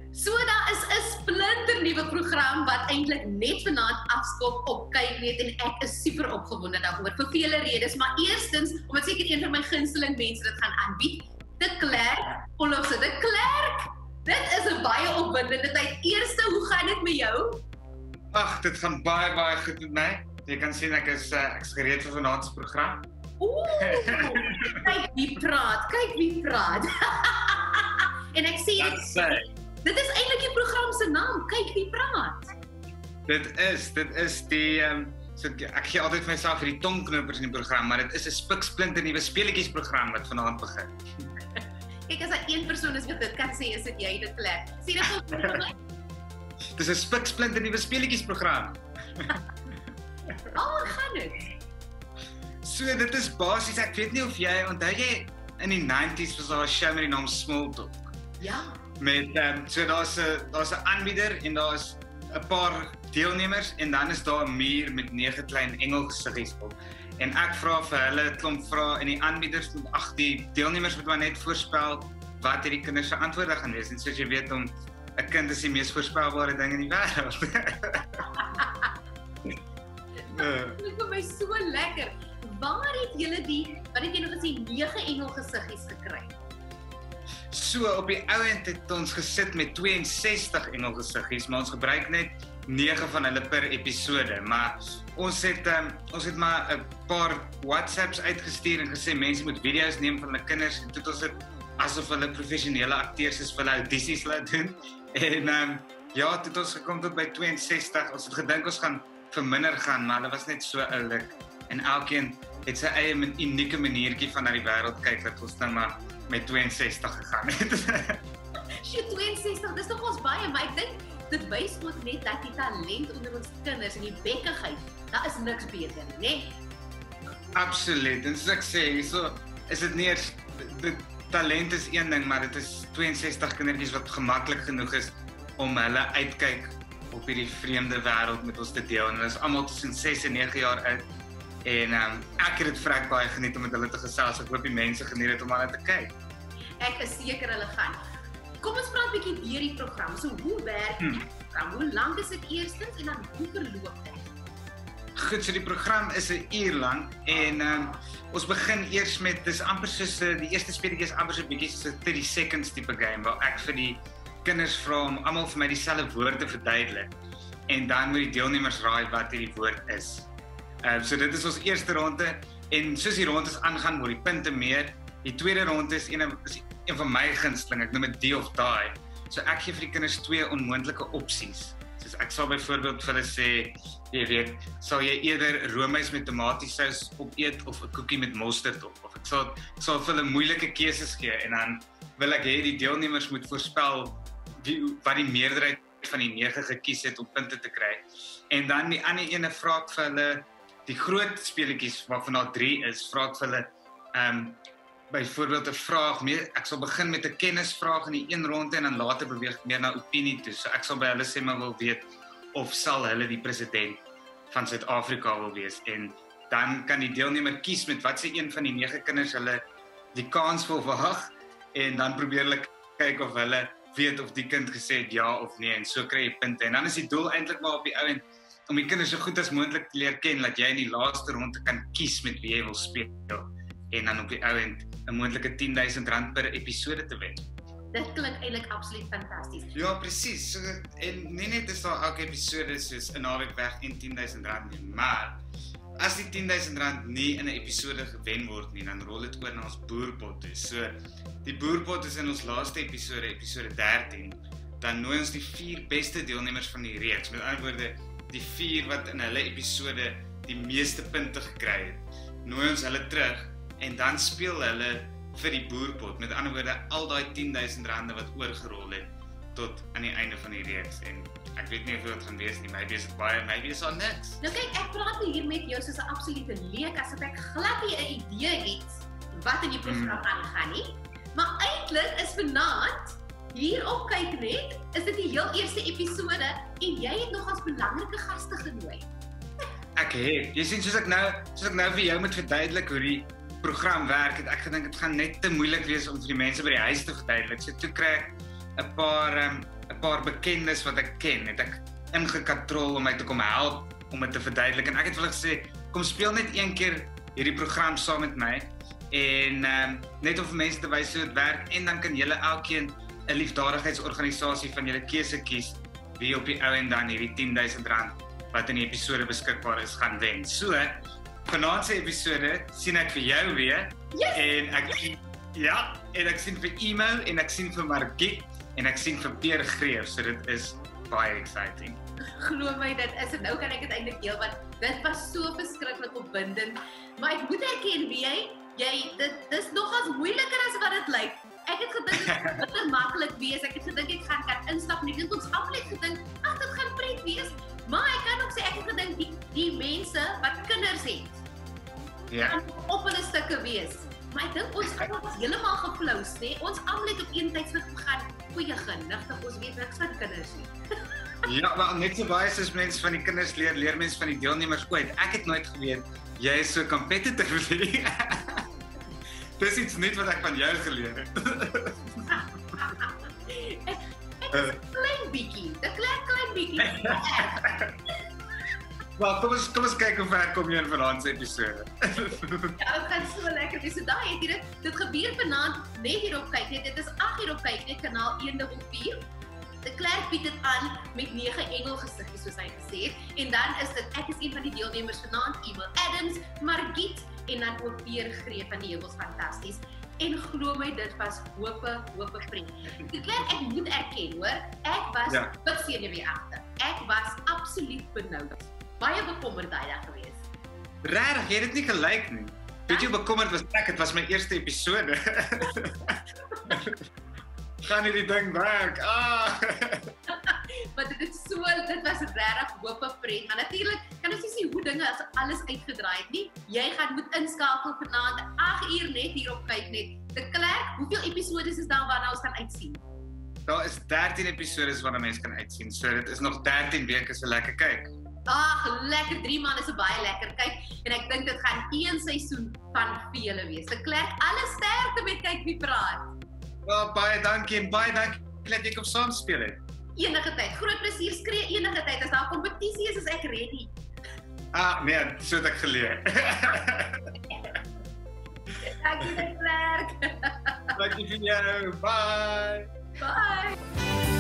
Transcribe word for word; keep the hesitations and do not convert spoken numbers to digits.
So daar is 'n splinternuwe program wat eintlik net vanaand afskop op Kyknet en ek is super opgewonde daaroor vir vele redes, maar eerstens omdat seker een van my gunsteling mense dit gaan aanbied, De Klerk, Olofse De Klerk. Dit is 'n baie opwindende tyd. Eerste, hoe gaan dit met jou? Ag, dit gaan baie baie goed met my. Jy kan sien ek is uh, ek is gereed vir vanaand se program. Ooh, kyk wie praat, kyk wie praat. En ek sê dit, dit is eintlik die program se naam, kyk wie praat. Dit is, dit is die um, so ek gee altyd vir myself vir die tongknopers in die program, maar dit is 'n spiksplinter nuwe speletjies program wat vanaand begin. Kyk, as daar een persoon is wat dit kan sê, is dit jy, De Klerk. Sê dit vir my. Dis 'n spiksplinter nuwe speletjies program. Waar gaan dit? So dit is basies, ek weet nie of jy onthou jy in die nineties was daar 'n show met die naam Small Talk. Ja. Met um, so daar's 'n daar's 'n aanbieder en daar's 'n paar deelnemers en dan is daar 'n muur met nege klein engelgesiggies op. En ek vra vir hulle 'n klomp vrae en die aanbieders moet ag die deelnemers moet maar net voorspel wat hierdie kinders se antwoorde gaan wees. En soos jy weet om 'n kind is die mees voorspelbare ding in die wêreld. Dit is vir my so lekker. Waar het julle die, wat het jy nog gesê, nege engelgesiggies gekry? So op die ouend het ons gesit met twee en sestig engelgesiggies, maar ons gebruik net nege van hulle per episode, maar ons het um, ons het maar 'n paar WhatsApps uitgestuur en gesê mense moet video's neem van hulle kinders en toe het ons dit asof hulle professionele akteurs is vir hulle audisies laat doen. En um, ja, toe het ons gekom tot by twee en sestig. Ons het gedink ons gaan verminder gaan, maar hulle was net so oulik en elkeen het sy eie unieke maniertjie van na die wêreld kyk dat ons nou maar met twee en sestig gegaan het. Sjoe, twee en sestig, dis nog ons baie, maar ek dink dit wys ook net dat die talent onder ons kinders en die bekkigheid, daar is niks beter nie, né? Absoluut. En soos ek sê, so is dit nie eers dit talent is een ding, maar dit is twee en sestig kindertjies wat gemaklik genoeg is om hulle uitkyk op hierdie vreemde wêreld met ons te deel. En hulle is almal tussen ses en nege jaar oud. En um, ek het dit vrek baie geniet om met hulle te gesels. Ek hoop die mense geniet dit om aan dit te kyk. Ek is seker hulle gaan. Kom ons praat 'n bietjie deur die program. So hoe werk die hmm. program? Hoe lank is dit eerstens en dan hoe verloop dit? Goed, so die program is 'n uur lank en um, ons begin eers met dis amper soos uh, die eerste speletjie is amper so 'n bietjie soos 'n thirty seconds tipe game waar ek vir die kinders vra om almal vir my dieselfde woord te verduidelik en dan moet die deelnemers raai wat hierdie woord is. Uh, so dit is ons eerste ronde en soos die rondes aangaan word die punte meer. Die tweede ronde is een, is een van my gunsteling, ek noem dit die of die. So ek gee vir die kinders twee onmoontlike opsies. Soos ek sal byvoorbeeld vir hulle sê, jy weet, sal jy eerder roomys met tomatiesous opeet of 'n koekie met mosterd op? Of ek sal ek sal vir hulle moeilike keuses gee en dan wil ek hê die deelnemers moet voorspel wie wat die meerderheid van die nege gekies het om punte te kry. En dan die ander ene vra ek vir hulle die groot speletjies waarvan daar drie is, vra ek vir hulle ehm um, byvoorbeeld 'n vraag, meer, ek sal begin met 'n kennisvraag in die een ronde en dan later beweeg ek meer na opinie toe. So ek sal by hulle sê maar wil weet of sal hulle die president van Suid-Afrika wil wees en dan kan die deelnemer kies met watse een van die nege kinders hulle die kans wil wag en dan probeer hulle kyk of hulle weet of die kind gesê het ja of nee en so kry jy punte. En dan is die doel eintlik maar op die ou end om die kinders so goed as moontlik te leer ken dat jy in die laaste ronde kan kies met wie jy wil speel en dan op die ou end 'n moontlike tien duisend rand per episode te wen. Dit klink eintlik absoluut fantasties. Ja, presies. So en nie net is daar elke episode soos 'n naweek weg en tien duisend rand nie, maar as die tien duisend rand nie in 'n episode gewen word nie, dan rol dit oor na ons boerpot toe. So die boerpot is in ons laaste episode, episode dertien, dan nooi ons die vier beste deelnemers van die reeks. Met ander woorde, die vier wat in hulle episode die meeste punte gekry het, nooi ons hulle terug en dan speel hulle vir die boerpot. Met ander woorde, al daai tien duisend rande wat oorgerol het tot aan die einde van die reeks. En ek weet nie of dit gaan wees nie, maybe is dit baie, maybe is daar niks. Nou kyk, ek praat hier met jou soos 'n absolute leek, asof ek glad nie 'n idee het wat in die program hmm. aangaan nie. Maar eintlik is vanaand hier op Kyknet, is dit die heel eerste episode en jy het nog as belangrike gaste genooi. Ek het, jy sien soos ek nou, soos ek nou vir jou moet verduidelik hoe die program werk, het ek gedink dit gaan net te moeilik wees om vir die mense by die huis te verduidelik. So toe kry ek 'n paar 'n um, paar bekendes wat ek ken, het ek ingekatrol om my te kom help om dit te verduidelik en ek het vir hulle gesê kom speel net een keer hierdie program saam met my en um, net om vir mense te wys hoe dit werk en dan kan julle elkeen 'n liefdadigheidsorganisasie van julle keuse kies wie op die ou en dan hierdie tien duisend rand wat in die episode beskikbaar is gaan wen. So, vanaand se episode sien ek vir jou weer Yes! en ek sien ja, en ek sien vir Emo en ek sien vir Margit en ek sien vir Peer Greef, so dit is baie exciting. Glo my, dit is en nou kan ek dit eintlik deel want dit was so verskriklik opwindend. Maar ek moet erken, wie jy, jy dit dis nogals moeiliker as wat dit lyk. Ek het gedink dit gaan maklik wees. Ek het gedink ek gaan kan instap en ek dink ons almal het gedink, ag dit gaan pret wees. Maar ek kan ook sê ek het gedink die die mense wat kinders het, Ja. kan op hulle stukke wees. Maar ek dink ons almal was heeltemal geflous, nê? Ons almal het op een tydsig gegaan, goeie genigtig, ons weet niks van kinders nie. Ja, maar net so baie soos mense van die kinders leer, leer mense van die deelnemers ooit. Ek het nooit geweet jy is so competitive nie. Dis iets net wat ek van jou geleer het. ek ek is 'n klein bietjie, 'n klein klein bietjie. Maar kom ons kom ons kyk hoe ver kom jy in vanaand se episode. Ja, dit gaan so lekker wees. So daai het dit dit gebeur vanaand net hier op kyk net. Dit is agt uur op kyk net kanaal een dubbel vier. De Klerk bied dit aan met nege engelgesiggies soos hy gesê het en dan is dit ek is een van die deelnemers vanaand, Emo Adams, Margit en dan ook Peer Greef van die Heuwels Fantasties. En glo my, dit was hope, hope pret. De Klerk, ek moet erken hoor, ek was Ja. wat senuweeagtig. Ek was absoluut benoud. Baie bekommerd daai dag gewees. Regtig, jy het dit nie gelyk nie. Weet jy hoe bekommerd was ek? Dit was my eerste episode. Gaan hierdie ding werk? Ah. Maar dit is so, dit was regtig hoop pret. Maar natuurlik kan ons nie sien hoe dinge as alles uitgedraai het nie. Jy gaan moet inskakel vanaand agt uur net hier op kyk net. De Klerk, hoeveel episodes is daar waarna ons kan uitsien? Daar is dertien episodes waarna mense kan uitsien. So dit is nog dertien weke so lekker kyk. Ag, lekker drie maande is baie lekker kyk en ek dink dit gaan een seisoen van vele wees. De Klerk, alle sterkte met kyk wie praat. Wel, baie dankie en baie dankie dat jy kom saam speel het. Enige tyd, groot plesier, skree enige tyd as daar kompetisie is, is ek ready. Ah, nee, so het ek geleer. Dankie De Klerk. Dankie vir jou. Bye. Bye.